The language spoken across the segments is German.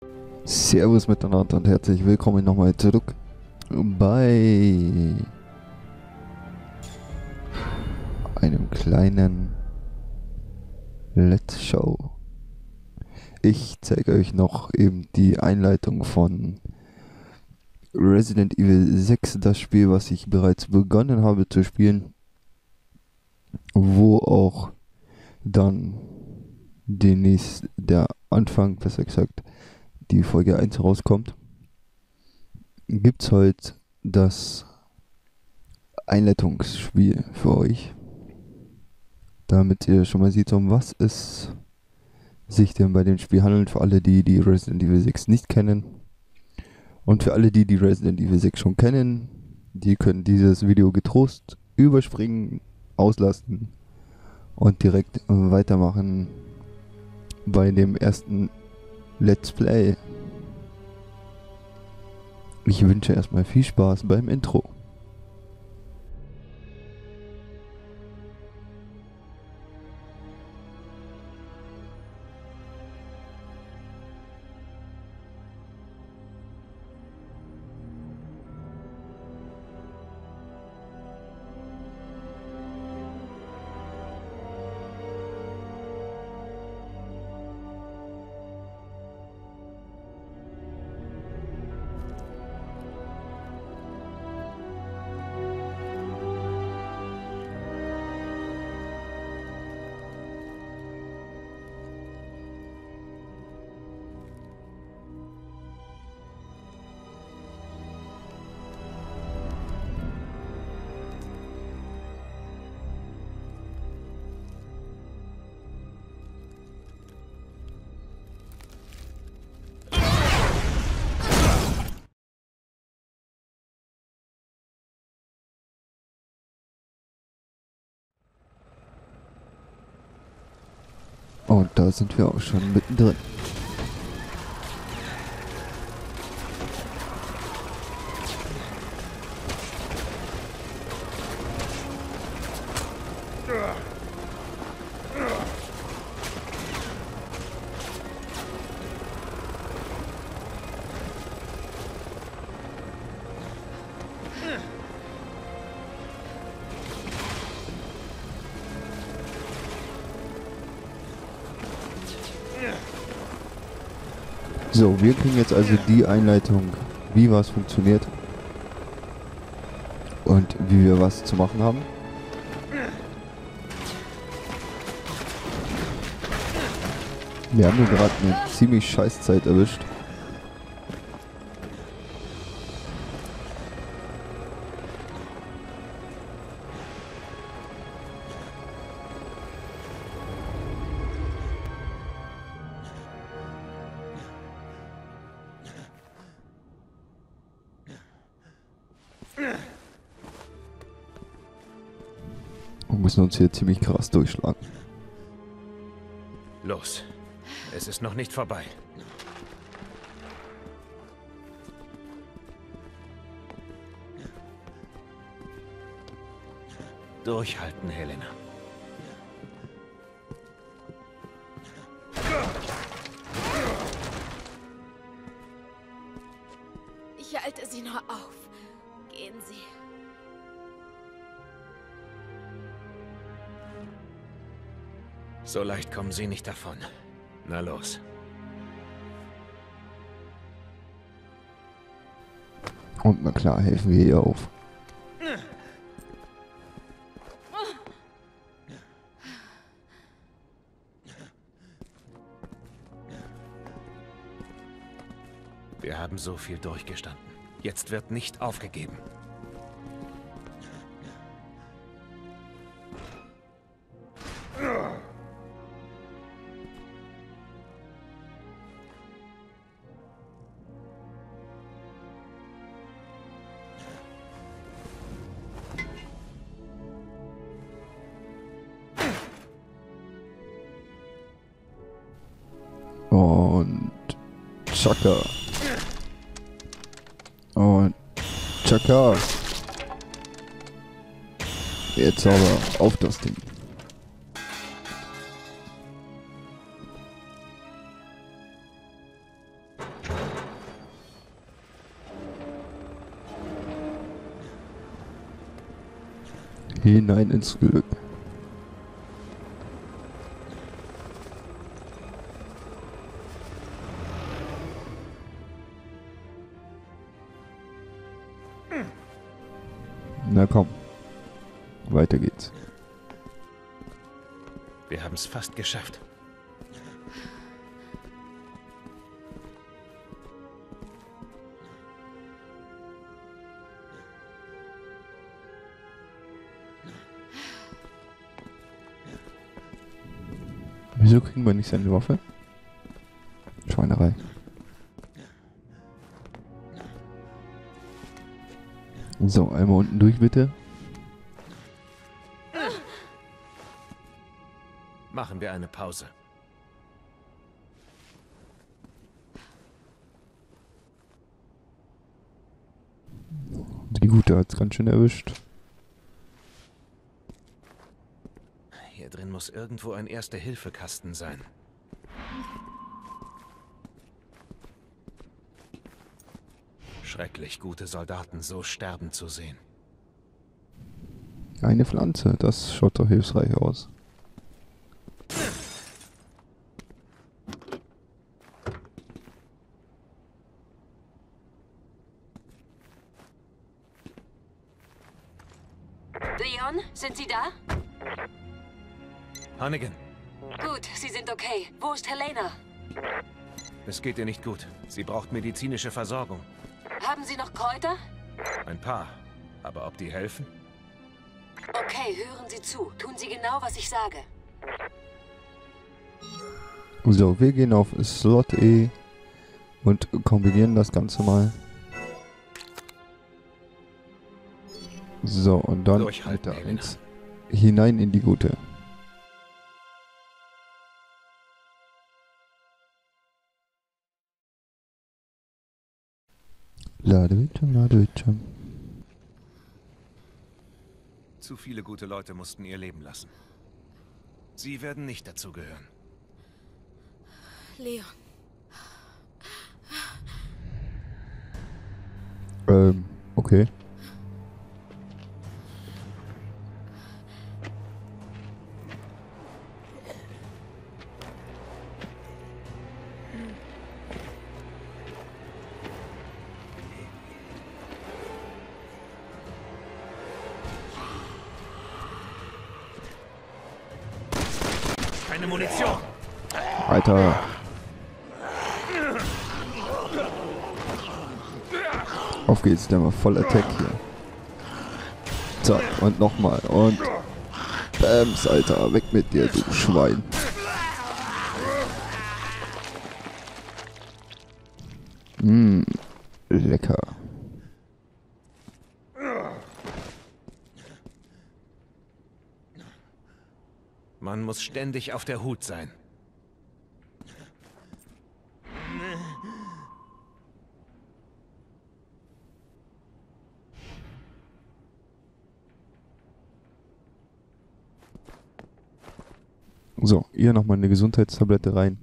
Servus miteinander und herzlich willkommen nochmal zurück bei einem kleinen Let's Show. Ich zeige euch noch eben die Einleitung von Resident Evil 6, das Spiel, was ich bereits begonnen habe zu spielen, wo auch dann demnächst der Anfang, besser gesagt, die Folge 1 rauskommt. Gibt's heute das Einleitungsspiel für euch, damit ihr schon mal seht, um was es sich denn bei dem Spiel handelt, für alle, die Resident Evil 6 nicht kennen. Und für alle, die Resident Evil 6 schon kennen, die können dieses Video getrost überspringen, auslassen und direkt weitermachen bei dem ersten Let's Play. Ich wünsche erstmal viel Spaß beim Intro. Und da sind wir auch schon mittendrin. So, wir kriegen jetzt also die Einleitung, wie was funktioniert und wie wir was zu machen haben. Wir haben hier gerade eine ziemlich scheiß Zeit erwischt. Wir müssen uns hier ziemlich krass durchschlagen. Los, es ist noch nicht vorbei. Durchhalten, Helena. Ich halte sie nur auf. Gehen Sie. So leicht kommen Sie nicht davon. Na los. Und na klar, helfen wir ihr auf. Wir haben so viel durchgestanden. Jetzt wird nicht aufgegeben. Und Chaka. Und Chaka. Jetzt aber auf das Ding. Hinein ins Glück. Na komm. Weiter geht's. Wir haben es fast geschafft. Wieso kriegen wir nicht seine Waffe? Schweinerei. So, einmal unten durch bitte. Machen wir eine Pause. Die Gute hat's ganz schön erwischt. Hier drin muss irgendwo ein Erste-Hilfe-Kasten sein. Schrecklich, gute Soldaten so sterben zu sehen. Eine Pflanze, das schaut doch hilfreich aus. Leon, sind Sie da? Hannigan, Gut, Sie sind okay. Wo ist Helena? es geht ihr nicht gut. Sie braucht medizinische Versorgung. Haben Sie noch Kräuter? Ein paar. Aber ob die helfen? Okay, hören Sie zu. Tun Sie genau, was ich sage. So, wir gehen auf Slot E und kombinieren das Ganze mal. So, und dann Durchhalten, mit der Helena. 1 hinein in die Gute. Ladebildschirm, Ladebildschirm. Zu viele gute Leute mussten ihr Leben lassen. Sie werden nicht dazugehören. Leon, Okay. Keine Munition! Alter. Auf geht's, der mal voll Attack hier. Zack, und nochmal. Und Bams, Alter, weg mit dir, du Schwein. Lecker. Man muss ständig auf der Hut sein. So, ihr nochmal eine Gesundheitstablette rein.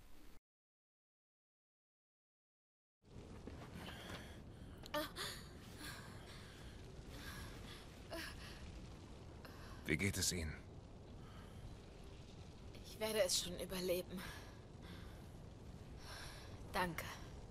Wie geht es Ihnen? ich werde es schon überleben. Danke.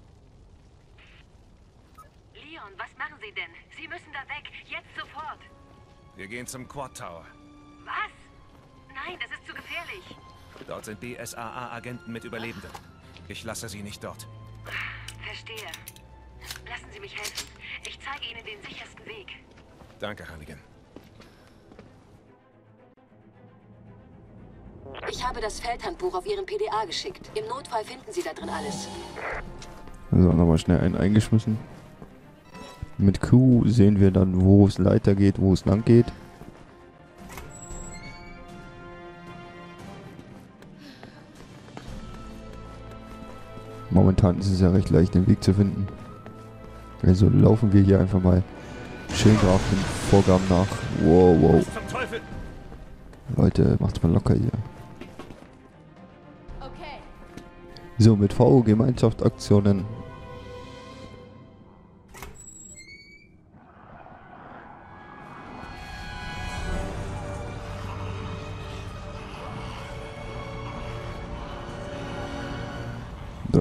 Leon, was machen Sie denn? Sie müssen da weg. Jetzt sofort. Wir gehen zum Quad Tower. Was? Nein, das ist zu gefährlich. Dort sind BSAA-Agenten mit Überlebenden. Ich lasse sie nicht dort. Verstehe. Lassen Sie mich helfen. Ich zeige Ihnen den sichersten Weg. Danke, Hannigan. Ich habe das Feldhandbuch auf Ihren PDA geschickt. Im Notfall finden Sie da drin alles. So, nochmal schnell einen eingeschmissen. Mit Q sehen wir dann, wo es weiter geht, wo es lang geht. Momentan ist es ja recht leicht, den Weg zu finden. Also laufen wir hier einfach mal schön brav den Vorgaben nach. Wow, wow. Zum Teufel! Leute, macht's mal locker hier. Okay. So, mit V Gemeinschaftsaktionen.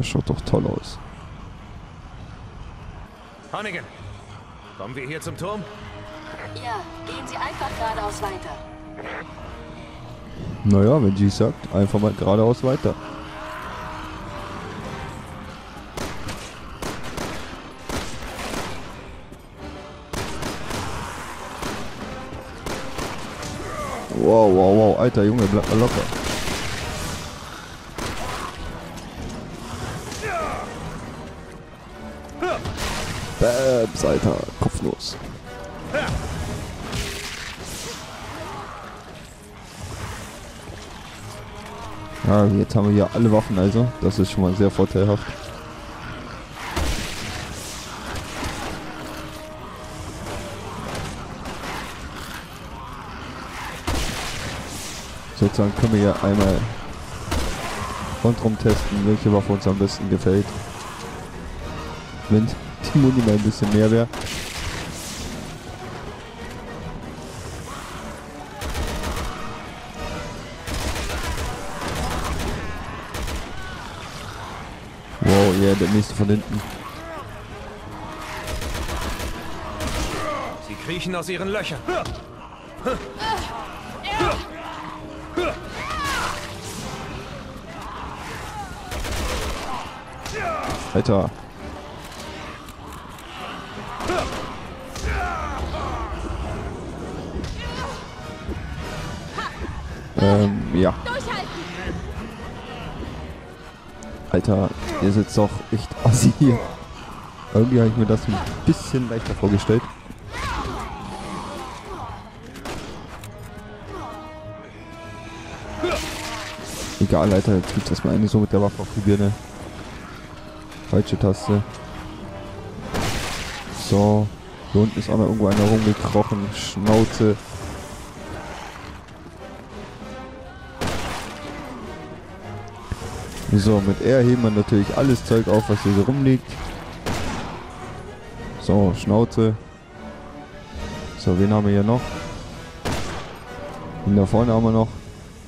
Das schaut doch toll aus. Hannigan, kommen wir hier zum Turm? Ja, gehen Sie einfach geradeaus weiter. Naja, wenn sie sagt, einfach mal geradeaus weiter. Wow, wow, wow, alter Junge, bleib mal locker. Bams, Alter, kopflos. Ja, jetzt haben wir hier alle Waffen, also das ist schon mal sehr vorteilhaft. Sozusagen können wir ja einmal rundherum testen, welche Waffe uns am besten gefällt. Wenn die Muni mal ein bisschen mehr wäre. Wow, ja, yeah, der nächste von hinten. Sie kriechen aus ihren Löchern. Alter. Ja. Alter, ihr seid doch echt assi hier. Irgendwie habe ich mir das ein bisschen leichter vorgestellt. Egal, Alter, jetzt gibt's erstmal eine so mit der Waffe auf die Birne. Falsche Taste. So. Hier unten ist auch noch irgendwo einer rumgekrochen. Schnauze. So, mit R heben wir natürlich alles Zeug auf, was hier so rumliegt. So, Schnauze. So, wen haben wir hier noch? Den da vorne haben wir noch.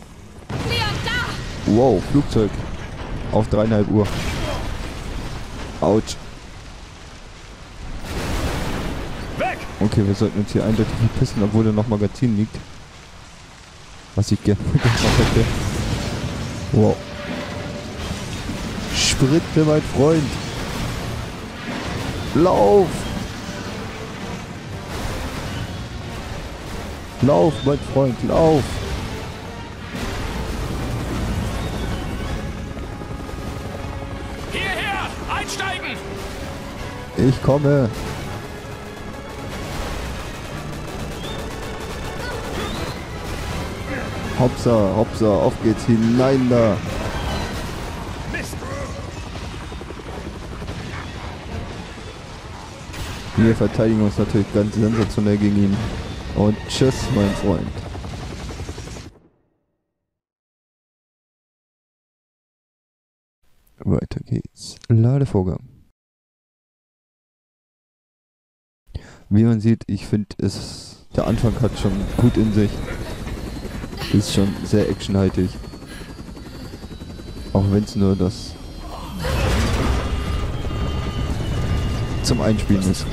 Wow, Flugzeug. Auf 3,5 Uhr. Autsch. Weg! Okay, wir sollten uns hier eindeutig verpissen, obwohl da noch Magazin liegt. Was ich gerne gemacht hätte. Wow. Spritze, mein Freund. Lauf! Lauf, mein Freund, lauf! Hierher! Einsteigen! Ich komme! Hopsa, hopsa, auf geht's hinein da! Mist! Wir verteidigen uns natürlich ganz sensationell gegen ihn. Und tschüss, mein Freund. Weiter geht's. Ladevorgang. Wie man sieht, ich finde es, der Anfang hat schon gut in sich. Ist schon sehr actionhaltig. Auch wenn es nur das zum Einspielen ist.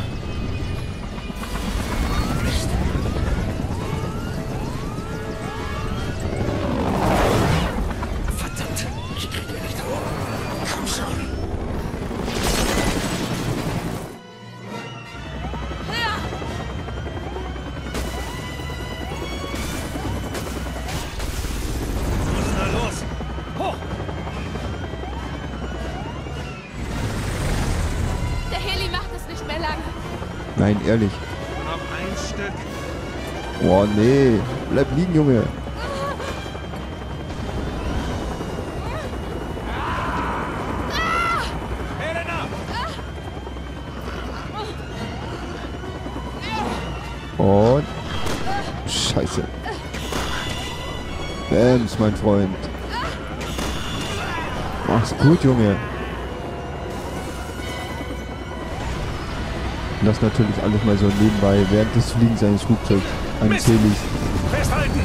Verdammt! Ich krieg ihn nicht hoch. Komm schon! Na los! Hoch! Der Heli macht es nicht mehr lang. Nein, ehrlich. Noch ein Stück. Boah, nee. Bleib liegen, Junge. Helena! Und Scheiße. Bams, mein Freund. Mach's gut, Junge. Und das natürlich alles mal so nebenbei, während des Fliegens eines Flugzeugs, eines Helis. Festhalten!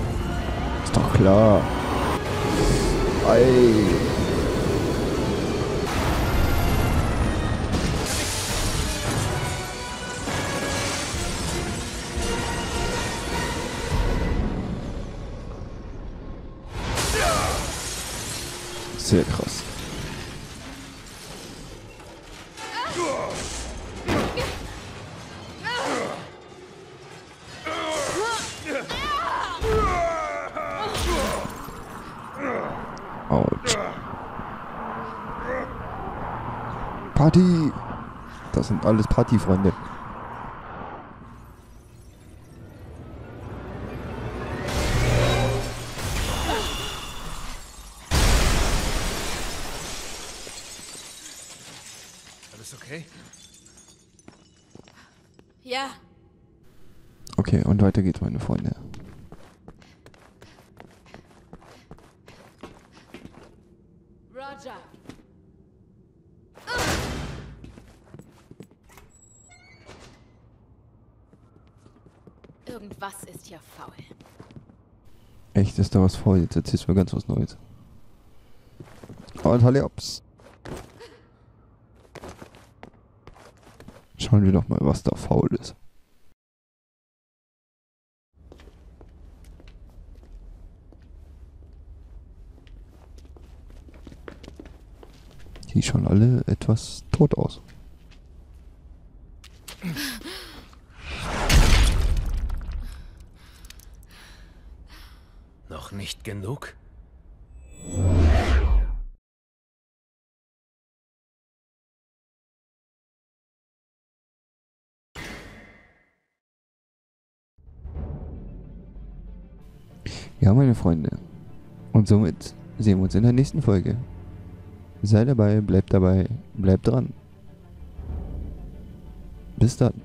Ist doch klar. Ei. Sehr krass. Autsch. Party! Das sind alles Partyfreunde. Alles okay? Ja, Okay, und weiter geht's, meine Freunde. Roger. Irgendwas ist hier faul. Echt, ist da was faul? Jetzt erzählst du mir ganz was Neues. Und Halliops. Schauen wir doch mal, was da faul ist. Die schauen alle etwas tot aus. Noch nicht genug? Ja, meine Freunde. Und somit sehen wir uns in der nächsten Folge. Sei dabei, bleibt dran. Bis dann.